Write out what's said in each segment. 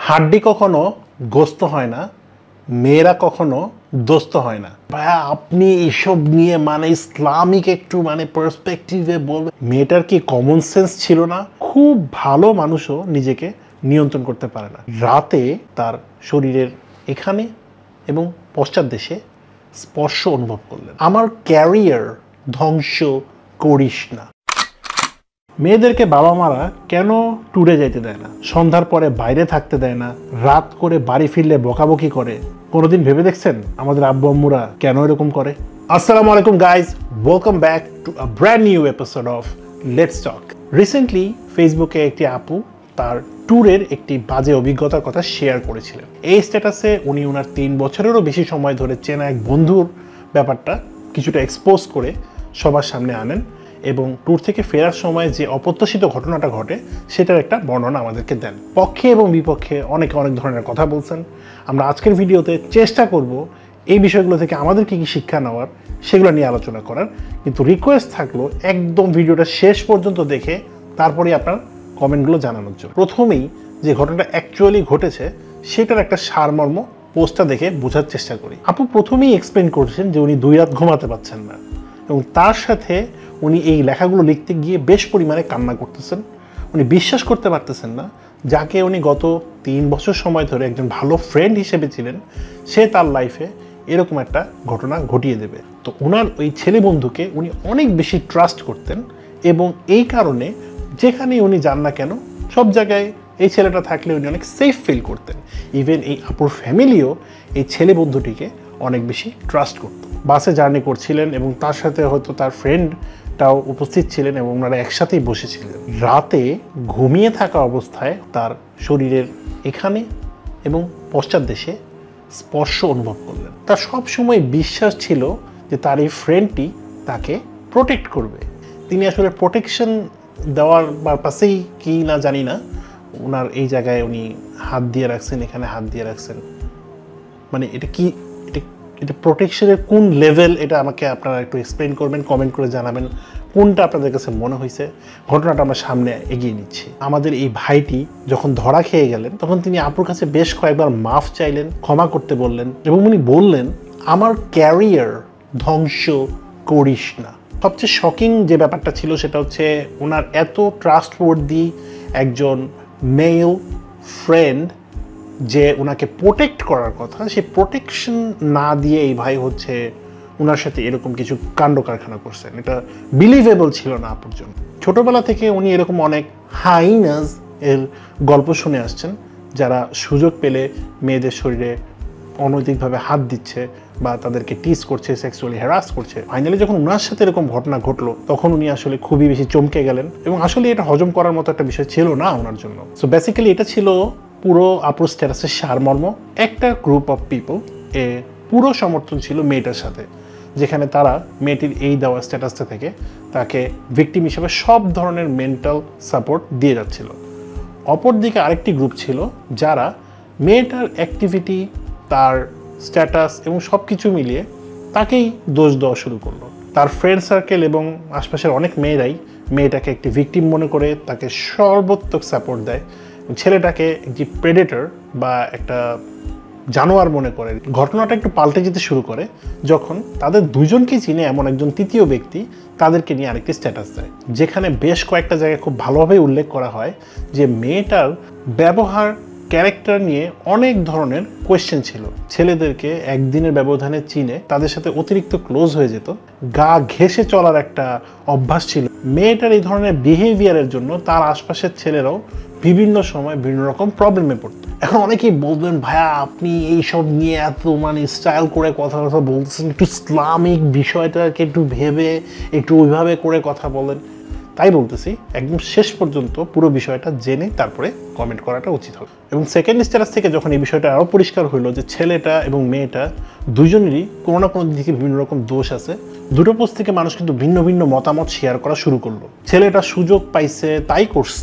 হাড্ডি কখনো গোস্ত হয় না, মেয়েরা কখনো দোস্ত হয় না। ভাইয়া আপনি এসব নিয়ে ইসলামিক একটু পার্সপেক্টিভে বলবেন। মেয়েটার কি কমন সেন্স ছিল না? খুব ভালো মানুষও নিজেকে নিয়ন্ত্রণ করতে পারে না। রাতে তার শরীরের এখানে এবং পশ্চাৎ দেশে স্পর্শ অনুভব করলেন। আমার ক্যারিয়ার ধ্বংস করিস না। মেয়েদেরকে বাবা মারা কেন ট্যুরে যেতে দেয় না, সন্ধ্যার পরে বাইরে থাকতে দেয় না, রাত করে বাড়ি ফিরলে বকাবকি করে? কোনোদিন ভেবে দেখছেন আমাদের আব্বু আম্মুরা কেন এরকম করে? আসসালামু আলাইকুম guys, welcome back to a brand new episode of let's talk. Recently ফেসবুকে একটি আপু তার ট্যুরের একটি বাজে অভিজ্ঞতার কথা শেয়ার করেছিলেন। এই স্ট্যাটাসে উনি ওনার 3 বছরেরও বেশি সময় ধরে চেনা এক বন্ধুর ব্যাপারটা কিছুটা এক্সপোজ করে সবার সামনে আনেন এবং ট্যুর থেকে ফেরার সময় যে অপ্রত্যাশিত ঘটনাটা ঘটে সেটার একটা বর্ণনা আমাদেরকে দেন। পক্ষে এবং বিপক্ষে অনেক ধরনের কথা বলছেন। আমরা আজকের ভিডিওতে চেষ্টা করব এই বিষয়গুলো থেকে আমাদের কী কী শিক্ষা নেওয়ার সেগুলো নিয়ে আলোচনা করার, কিন্তু রিকোয়েস্ট থাকলো একদম ভিডিওটা শেষ পর্যন্ত দেখে তারপরেই আপনার কমেন্টগুলো জানানোর জন্য। প্রথমেই যে ঘটনাটা অ্যাকচুয়ালি ঘটেছে সেটার একটা সারমর্ম পোস্টটা দেখে বোঝার চেষ্টা করি। আপু প্রথমেই এক্সপ্লেন করছেন যে উনি 2 রাত ঘুমাতে পারছেন না এবং তার সাথে উনি এই লেখাগুলো লিখতে গিয়ে বেশ পরিমাণে কান্না করতেছেন। উনি বিশ্বাস করতে পারতেছেন না যাকে উনি গত 3 বছর সময় ধরে একজন ভালো ফ্রেন্ড হিসেবে ছিলেন, সে তার লাইফে এরকম একটা ঘটনা ঘটিয়ে দেবে। তো ওনার ওই ছেলে বন্ধুকে উনি অনেক বেশি ট্রাস্ট করতেন এবং এই কারণে যেখানেই উনি যান না কেন সব জায়গায় এই ছেলেটা থাকলে উনি অনেক সেফ ফিল করতেন। ইভেন এই আপুর ফ্যামিলিও এই ছেলে বন্ধুটিকে অনেক বেশি ট্রাস্ট করত। বাসে জার্নি করছিলেন এবং তার সাথে হয়তো তার ফ্রেন্ডটাও উপস্থিত ছিলেন এবং ওনারা একসাথেই বসেছিলেন। রাতে ঘুমিয়ে থাকা অবস্থায় তার শরীরের এখানে এবং পশ্চাৎ দেশে স্পর্শ অনুভব করলেন। তার সব সময় বিশ্বাস ছিল যে তার এই ফ্রেন্ডটি তাকে প্রোটেক্ট করবে। তিনি আসলে প্রোটেকশন দেওয়ার পারপাসেই কি না জানি না, ওনার এই জায়গায় উনি হাত দিয়ে রাখছেন, এখানে হাত দিয়ে রাখছেন। এটা কি, এটা প্রোটেকশনের কোন লেভেল, এটা আমাকে আপনারা একটু এক্সপ্লেন করবেন, কমেন্ট করে জানাবেন কোনটা আপনাদের কাছে মনে হয়েছে। ঘটনাটা আমরা সামনে এগিয়ে নিচ্ছি। আমাদের এই ভাইটি যখন ধরা খেয়ে গেলেন তখন তিনি আপুর কাছে বেশ কয়েকবার মাফ চাইলেন, ক্ষমা করতে বললেন এবং উনি বললেন আমার ক্যারিয়ার ধ্বংস করিস না। সবচেয়ে শকিং যে ব্যাপারটা ছিল সেটা হচ্ছে ওনার এত ট্রাস্টওয়ার্দি একজন মেল ফ্রেন্ড যে ওনাকে প্রোটেক্ট করার কথা, সেই প্রোটেকশন না দিয়ে এই ভাই হচ্ছে ওনার সাথে এরকম কিছু কাণ্ড কারখানা করছেন। এটা বিলিভেবল ছিল না আপুর জন্য। ছোটোবেলা থেকে উনি এরকম অনেক হাইনাস এর গল্প শুনে আসছেন, যারা সুযোগ পেলে মেয়েদের শরীরে অনৈতিকভাবে হাত দিচ্ছে বা তাদেরকে টিজ করছে, সেক্সুয়ালি হ্যারাস করছে। ফাইনালি যখন ওনার সাথে এরকম ঘটনা ঘটলো তখন উনি আসলে খুবই বেশি চমকে গেলেন এবং আসলে এটা হজম করার মতো একটা বিষয় ছিল না ওনার জন্য। সো বেসিক্যালি এটা ছিল পুরো আপুর স্ট্যাটাসের সারমর্ম। একটা গ্রুপ অফ পিপল এ পুরো সমর্থন ছিল মেয়েটার সাথে, যেখানে তারা মেয়েটির এই দেওয়া স্ট্যাটাসটা থেকে তাকে ভিকটিম হিসেবে সব ধরনের মেন্টাল সাপোর্ট দিয়ে যাচ্ছিল। অপরদিকে আরেকটি গ্রুপ ছিল যারা মেয়েটার অ্যাক্টিভিটি, তার স্ট্যাটাস এবং সব কিছু মিলিয়ে তাকেই দোষ দেওয়া শুরু করলো। তার ফ্রেন্ড সার্কেল এবং আশপাশের অনেক মেয়েরাই মেয়েটাকে একটি ভিকটিম মনে করে তাকে সর্বোত্তক সাপোর্ট দেয়। ছেলেটাকে একটি প্রেডেটর বা একটা জানোয়ার মনে করে। ঘটনাটা একটু পাল্টে যেতে শুরু করে যখন তাদের দুজনকে চিনে এমন একজন তৃতীয় ব্যক্তি তাদেরকে নিয়ে আরেকটি স্ট্যাটাস দেয়, যেখানে বেশ কয়েকটা জায়গায় খুব ভালোভাবে উল্লেখ করা হয় যে মেয়েটার ব্যবহার, ক্যারেক্টার নিয়ে অনেক ধরনের কোয়েশ্চেন ছিল। ছেলেদেরকে একদিনের ব্যবধানে চিনে তাদের সাথে অতিরিক্ত ক্লোজ হয়ে যেত, গা ঘেঁষে চলার একটা অভ্যাস ছিল। মেয়েটার এই ধরনের বিহেভিয়ারের জন্য তার আশপাশের ছেলেরাও বিভিন্ন সময় বিভিন্ন রকম প্রবলেমে পড়তো। এখন অনেকেই বলবেন ভাইয়া আপনি এইসব নিয়ে এত স্টাইল করে কথা বলতেছেন, একটু ইসলামিক বিষয়টাকে একটু ভেবে একটু ওইভাবে করে কথা বলেন। তাই বলতেছি একদম শেষ পর্যন্ত পুরো বিষয়টা জেনে তারপরে কমেন্ট করাটা উচিত হবে। এবং সেকেন্ড স্ট্যাটাস থেকে যখন এই বিষয়টা আরও পরিষ্কার হলো যে ছেলেটা এবং মেয়েটা দুজনেরই কোনো না কোনো দিকে বিভিন্ন রকম দোষ আছে, দুটো পোস্ট থেকে মানুষ কিন্তু ভিন্ন ভিন্ন মতামত শেয়ার করা শুরু করলো। ছেলেটা সুযোগ পাইছে তাই করছে,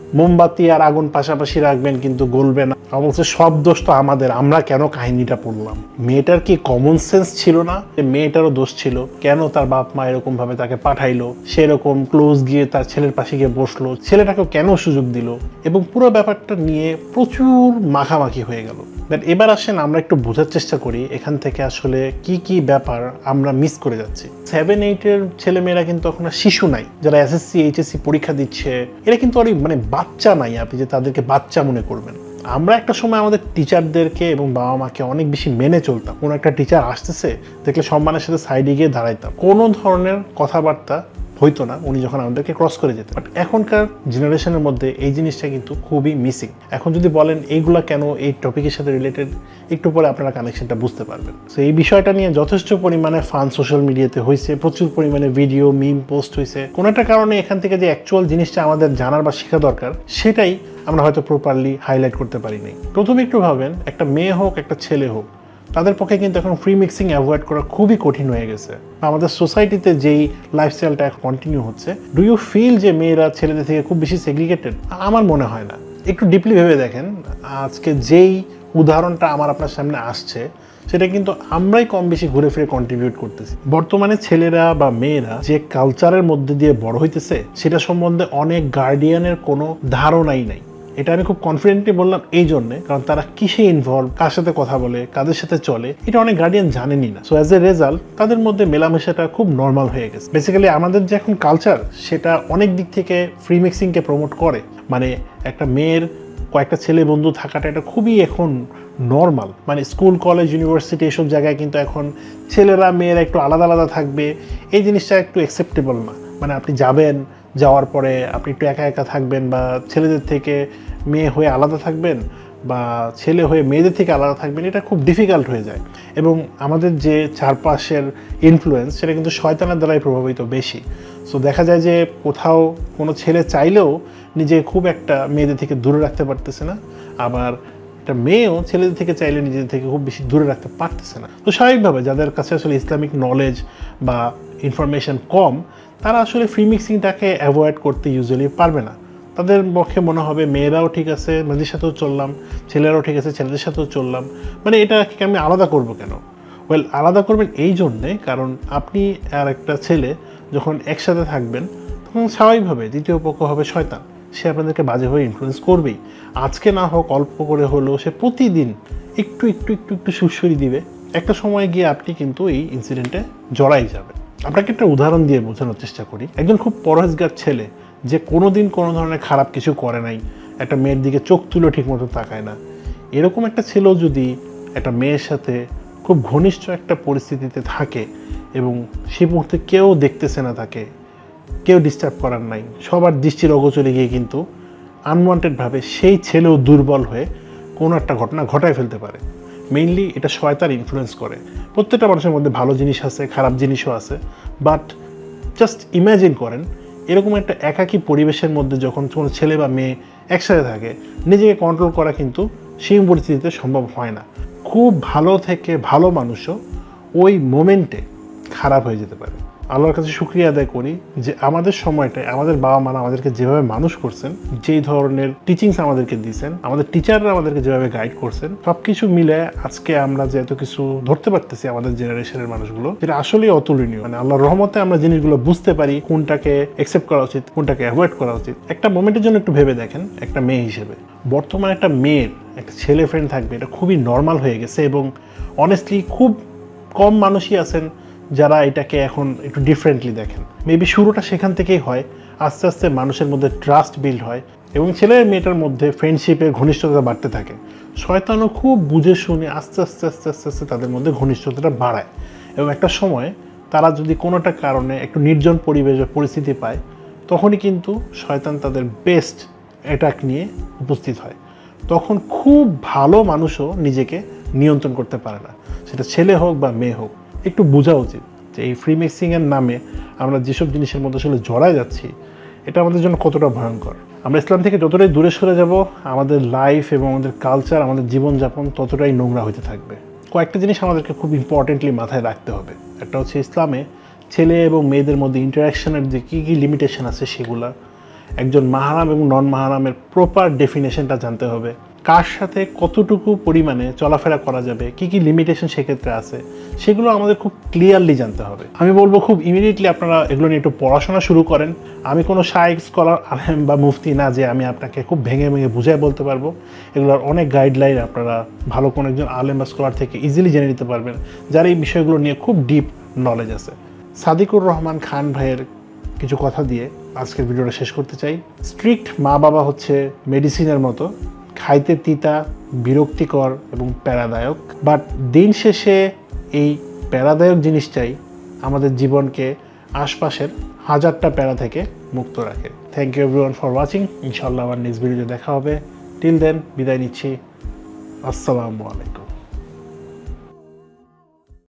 মোমবাতি আর আগুন পাশাপাশি রাখবেন কিন্তু গলবে না। অবশ্য সব দোষ তো আমাদের, আমরা কেন কাহিনীটা পড়লাম? মেয়েটার কি কমন সেন্স ছিল না? মেয়েটারও দোষ ছিল, কেন তার বাপ মা এরকম ভাবে তাকে পাঠাইলো, সেরকম ক্লোজ গিয়ে তার ছেলের পাশে গিয়ে বসলো, ছেলেটাকেও কেন সুযোগ দিল, এবং পুরো ব্যাপারটা নিয়ে প্রচুর মাখামাখি হয়ে গেল। বাট এবার আসেন আমরা একটু বোঝার চেষ্টা করি এখান থেকে আসলে কি কি ব্যাপার আমরা মিস করে যাচ্ছি। 7-8-এর ছেলেমেয়েরা কিন্তু এখন আর শিশু নাই, যারা এসএসসি এইচএসসি পরীক্ষা দিচ্ছে এরা কিন্তু অনেক মানে বাচ্চা নাই, আপনি যে তাদেরকে বাচ্চা মনে করবেন। আমরা একটা সময় আমাদের টিচারদেরকে এবং বাবা মাকে অনেক বেশি মেনে চলতাম। কোনো একটা টিচার আসতেছে দেখলে সম্মানের সাথে সাইডে গিয়ে দাঁড়াইতাম, কোনো ধরনের কথাবার্তা হইতো না উনি যখন আমাদেরকে ক্রস করে যেতেন। বাট এখনকার জেনারেশনের মধ্যে এই জিনিসটা কিন্তু খুবই মিসিং। এখন যদি বলেন এইগুলা কেন এই টপিকের সাথে রিলেটেড, একটু পরে আপনারা কানেকশনটা বুঝতে পারবেন। সো এই বিষয়টা নিয়ে যথেষ্ট পরিমাণে ফান সোশ্যাল মিডিয়াতে হয়েছে, প্রচুর পরিমাণে ভিডিও মিম পোস্ট হয়েছে। কোনো একটা কারণে এখান থেকে যে অ্যাকচুয়াল জিনিসটা আমাদের জানার বা শেখা দরকার সেটাই আমরা হয়তো প্রপারলি হাইলাইট করতে পারিনি। প্রথমে একটু ভাবেন, একটা মেয়ে হোক একটা ছেলে হোক, তাদের পক্ষে কিন্তু এখন ফ্রি মিক্সিং অ্যাভয়েড করা খুবই কঠিন হয়ে গেছে। আমাদের সোসাইটিতে যেই লাইফস্টাইলটা এখন কন্টিনিউ হচ্ছে, ডু ইউ ফিল যে মেয়েরা ছেলেদের থেকে খুব বেশি সেগ্রিগেটেড? আমার মনে হয় না। একটু ডিপলি ভেবে দেখেন, আজকে যেই উদাহরণটা আমার আপনার সামনে আসছে সেটা কিন্তু আমরাই কম বেশি ঘুরে ফিরে কন্ট্রিবিউট করতেছি। বর্তমানে ছেলেরা বা মেয়েরা যে কালচারের মধ্যে দিয়ে বড় হইতেছে সেটা সম্বন্ধে অনেক গার্ডিয়ানের কোনো ধারণাই নাই। এটা আমি খুব কনফিডেন্টলি বললাম এই জন্যে, কারণ তারা কিসে ইনভলভ, কার সাথে কথা বলে, কাদের সাথে চলে, এটা অনেক গার্ডিয়ান জানেনই না। সো অ্যাজ এ রেজাল্ট তাদের মধ্যে মেলামেশাটা খুব নর্মাল হয়ে গেছে। বেসিক্যালি আমাদের যে এখন কালচার সেটা অনেক দিক থেকে ফ্রি মিক্সিংকে প্রমোট করে। মানে একটা মেয়ের কয়েকটা ছেলে বন্ধু থাকাটা এটা খুবই এখন নর্মাল। মানে স্কুল কলেজ ইউনিভার্সিটি এসব জায়গায় কিন্তু এখন ছেলেরা মেয়েরা একটু আলাদা আলাদা থাকবে, এই জিনিসটা একটু অ্যাকসেপ্টেবল না। মানে আপনি যাবেন, যাওয়ার পরে আপনি একটু একা একা থাকবেন, বা ছেলেদের থেকে মেয়ে হয়ে আলাদা থাকবেন, বা ছেলে হয়ে মেয়েদের থেকে আলাদা থাকবেন, এটা খুব ডিফিকাল্ট হয়ে যায়। এবং আমাদের যে চারপাশের ইনফ্লুয়েন্স সেটা কিন্তু শয়তানের দ্বারাই প্রভাবিত বেশি। সো দেখা যায় যে কোথাও কোনো ছেলে চাইলেও নিজে খুব একটা মেয়েদের থেকে দূরে রাখতে পারতেছে না, আবার একটা মেয়েও ছেলেদের থেকে চাইলে নিজেদের থেকে খুব বেশি দূরে রাখতে পারতেছে না। তো স্বাভাবিকভাবে যাদের কাছে আসলে ইসলামিক নলেজ বা ইনফরমেশন কম, তারা আসলে ফ্রি মিক্সিংটাকে অ্যাভয়েড করতে ইউজুয়ালি পারবে না। তাদের পক্ষে মনে হবে মেয়েরাও ঠিক আছে মেয়েদের সাথেও চললাম, ছেলেরাও ঠিক আছে ছেলেদের সাথেও চললাম, মানে এটাকে আমি আলাদা করব কেন? ওয়েল, আলাদা করবেন এই জন্যে কারণ আপনি আর একটা ছেলে যখন একসাথে থাকবেন তখন স্বাভাবিকভাবে দ্বিতীয় পক্ষ হবে শয়তান, সে আপনাদেরকে বাজেভাবে ইনফ্লুয়েন্স করবেই। আজকে না হোক অল্প করে হলেও সে প্রতিদিন একটু একটু একটু একটু সুরসুরি দিবে, একটা সময় গিয়ে আপনি কিন্তু এই ইনসিডেন্টে জড়াই যাবেন। আপনাকে একটা উদাহরণ দিয়ে বোঝানোর চেষ্টা করি। একজন খুব পরহেজগার ছেলে যে কোনো দিন কোনো ধরনের খারাপ কিছু করে নাই, একটা মেয়ের দিকে চোখ তুলে ঠিক মতো তাকায় না, এরকম একটা ছেলেও যদি একটা মেয়ের সাথে খুব ঘনিষ্ঠ একটা পরিস্থিতিতে থাকে এবং সেই মুহূর্তে কেউ দেখতেছে না, তাকে কেউ ডিস্টার্ব করার নাই, সবার দৃষ্টির অগোচরে গিয়ে কিন্তু আনওয়ান্টেডভাবে সেই ছেলেও দুর্বল হয়ে কোনো একটা ঘটনা ঘটায় ফেলতে পারে। মেইনলি এটা শয়তান ইনফ্লুয়েন্স করে। প্রত্যেকটা মানুষের মধ্যে ভালো জিনিস আছে, খারাপ জিনিসও আছে, বাট জাস্ট ইম্যাজিন করেন এরকম একটা একাকী পরিবেশের মধ্যে যখন কোনো ছেলে বা মেয়ে একসাথে থাকে, নিজেকে কন্ট্রোল করা কিন্তু সেই পরিস্থিতিতে সম্ভব হয় না। খুব ভালো থেকে ভালো মানুষও ওই মোমেন্টে খারাপ হয়ে যেতে পারে। আল্লাহর কাছে শুকরিয়া আদায় করি যে আমাদের সময়টায় আমাদের বাবা মারা আমাদেরকে যেভাবে মানুষ করছেন, যেই ধরনের টিচিংস আমাদেরকে দিয়েছেন, আমাদের টিচাররা আমাদেরকে যেভাবে গাইড করছেন, সব কিছু মিলে আজকে আমরা যে এত কিছু ধরতে পারতেছি আমাদের জেনারেশনের মানুষগুলো, যেটা আসলেই অতুলনীয়। মানে আল্লাহর রহমতে আমরা জিনিসগুলো বুঝতে পারি, কোনটাকে অ্যাকসেপ্ট করা উচিত, কোনটাকে অ্যাভয়েড করা উচিত। একটা মোমেন্টের জন্য একটু ভেবে দেখেন, একটা মেয়ে হিসেবে বর্তমানে একটা মেয়ের একটা ছেলে ফ্রেন্ড থাকবে, এটা খুবই নর্মাল হয়ে গেছে। এবং অনেস্টলি খুব কম মানুষই আছেন যারা এটাকে এখন একটু ডিফারেন্টলি দেখেন। মেবি শুরুটা সেখান থেকেই হয়, আস্তে আস্তে মানুষের মধ্যে ট্রাস্ট বিল্ড হয় এবং ছেলে মেয়েটার মধ্যে ফ্রেন্ডশিপের ঘনিষ্ঠতা বাড়তে থাকে। শয়তানও খুব বুঝে শুনে আস্তে আস্তে আস্তে আস্তে আস্তে তাদের মধ্যে ঘনিষ্ঠতাটা বাড়ায় এবং একটা সময় তারা যদি কোনোটা কারণে একটু নির্জন পরিবেশ বা পরিস্থিতি পায়, তখনই কিন্তু শয়তান তাদের বেস্ট অ্যাটাক নিয়ে উপস্থিত হয়। তখন খুব ভালো মানুষও নিজেকে নিয়ন্ত্রণ করতে পারে না, সেটা ছেলে হোক বা মেয়ে হোক। একটু বোঝা উচিত যে এই ফ্রি মিক্সিংয়ের নামে আমরা যেসব জিনিসের মধ্যে আসলে জড়ায় যাচ্ছি, এটা আমাদের জন্য কতটা ভয়ঙ্কর। আমরা ইসলাম থেকে যতটাই দূরে সরে যাব, আমাদের লাইফ এবং আমাদের কালচার, আমাদের জীবনযাপন ততটাই নোংরা হতে থাকবে। কয়েকটা জিনিস আমাদেরকে খুব ইম্পর্টেন্টলি মাথায় রাখতে হবে। একটা হচ্ছে ইসলামে ছেলে এবং মেয়েদের মধ্যে ইন্টারাকশনের যে কী কী লিমিটেশন আছে সেগুলা। একজন মাহরাম এবং নন মাহরামের প্রপার ডেফিনেশনটা জানতে হবে, কার সাথে কতটুকু পরিমাণে চলাফেরা করা যাবে, কি কি লিমিটেশন সেক্ষেত্রে আছে, সেগুলো আমাদের খুব ক্লিয়ারলি জানতে হবে। আমি বলবো খুব ইমিডিয়েটলি আপনারা এগুলো নিয়ে একটু পড়াশোনা শুরু করেন। আমি কোনো শায়েখ, স্কলার, আলেম বা মুফতি না যে আমি আপনাকে খুব ভেঙে ভেঙে বুঝাই বলতে পারবো। এগুলোর অনেক গাইডলাইন আপনারা ভালো কোনো একজন আলেম বা স্কলার থেকে ইজিলি জেনে নিতে পারবেন, যার এই বিষয়গুলো নিয়ে খুব ডিপ নলেজ আছে। সাদিকুর রহমান খান ভাইয়ের কিছু কথা দিয়ে আজকের ভিডিওটা শেষ করতে চাই। স্ট্রিক্ট মা বাবা হচ্ছে মেডিসিনের মতো, খাইতে তিতা, বিরক্তিকর এবং প্যারাদায়ক, বাট দিন শেষে এই প্যারাদায়ক জিনিসটাই আমাদের জীবনকে আশপাশের হাজারটা প্যারা থেকে মুক্ত রাখে। Thank you everyone for watching. ইনশাআল্লাহ আবার নেক্সট ভিডিওতে দেখা হবে। টিল দেন বিদায় নিচ্ছি। আসসালামু আলাইকুম।